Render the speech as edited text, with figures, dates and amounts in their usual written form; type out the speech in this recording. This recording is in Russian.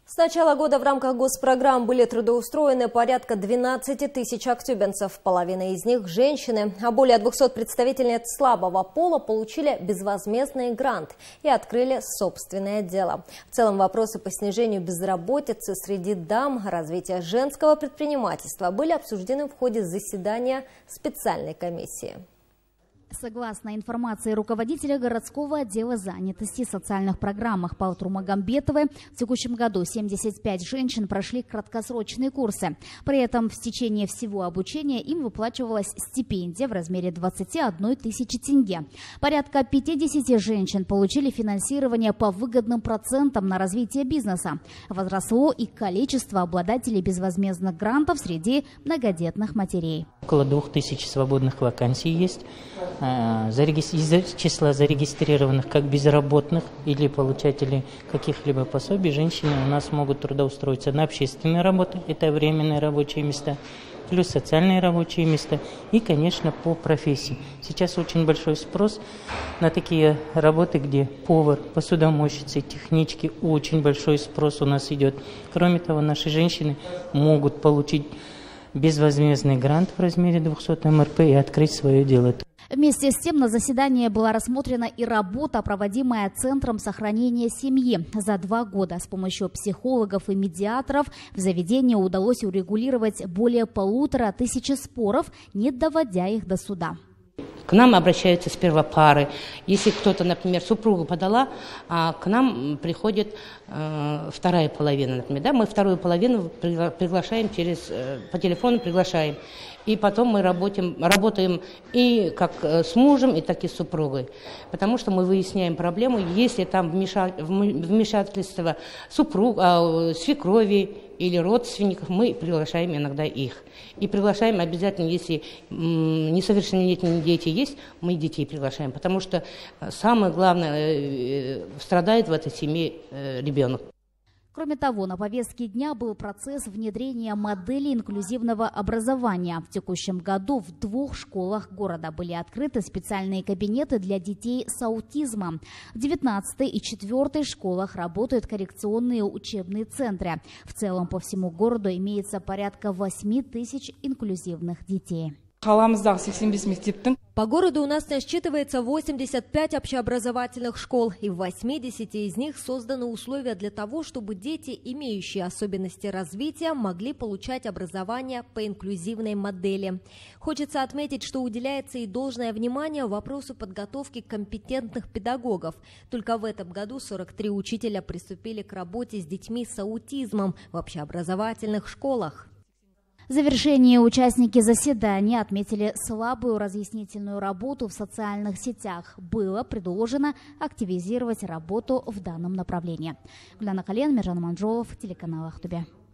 С начала года в рамках госпрограмм были трудоустроены порядка 12 тысяч актюбинцев. Половина из них – женщины, а более 200 представительниц слабого пола получили безвозмездный грант и открыли собственное дело. В целом вопросы по снижению безработицы среди дам, развития женского предпринимательства были обсуждены в ходе заседания специальной комиссии. Согласно информации руководителя городского отдела занятости в социальных программах Палтру Магомбетовой, в текущем году 75 женщин прошли краткосрочные курсы. При этом в течение всего обучения им выплачивалась стипендия в размере 21 тысячи тенге. Порядка 50 женщин получили финансирование по выгодным процентам на развитие бизнеса. Возросло и количество обладателей безвозмездных грантов среди многодетных матерей. Около 2000 свободных вакансий есть. Из числа зарегистрированных как безработных или получателей каких-либо пособий женщины у нас могут трудоустроиться на общественные работы, это временные рабочие места, плюс социальные рабочие места и, конечно, по профессии. Сейчас очень большой спрос на такие работы, где повар, посудомойщицы, технички, очень большой спрос у нас идет. Кроме того, наши женщины могут получить безвозмездный грант в размере 200 МРП и открыть свое дело. Вместе с тем на заседании была рассмотрена и работа, проводимая Центром сохранения семьи. За 2 года с помощью психологов и медиаторов в заведении удалось урегулировать более 1500 споров, не доводя их до суда. К нам обращаются сперва пары. Если кто-то, например, супругу подала, к нам приходит вторая половина, например. Да? Мы вторую половину приглашаем по телефону приглашаем. И потом мы работаем и как с мужем, и так и с супругой. Потому что мы выясняем проблему, если там вмешательство свекрови или родственников, мы приглашаем иногда их. И приглашаем обязательно, если несовершеннолетние дети есть, мы детей приглашаем. Потому что самое главное, страдает в этой семье ребенок. Кроме того, на повестке дня был процесс внедрения модели инклюзивного образования. В текущем году в 2 школах города были открыты специальные кабинеты для детей с аутизмом. В 19-й и 4-й школах работают коррекционные учебные центры. В целом по всему городу имеется порядка 8000 инклюзивных детей. По городу у нас насчитывается 85 общеобразовательных школ, и в 80 из них созданы условия для того, чтобы дети, имеющие особенности развития, могли получать образование по инклюзивной модели. Хочется отметить, что уделяется и должное внимание вопросу подготовки компетентных педагогов. Только в этом году 43 учителя приступили к работе с детьми с аутизмом в общеобразовательных школах. В завершении участники заседания отметили слабую разъяснительную работу в социальных сетях. Было предложено активизировать работу в данном направлении. Гуляна Кален, Миржан Манжолов, телеканал Ахтубе.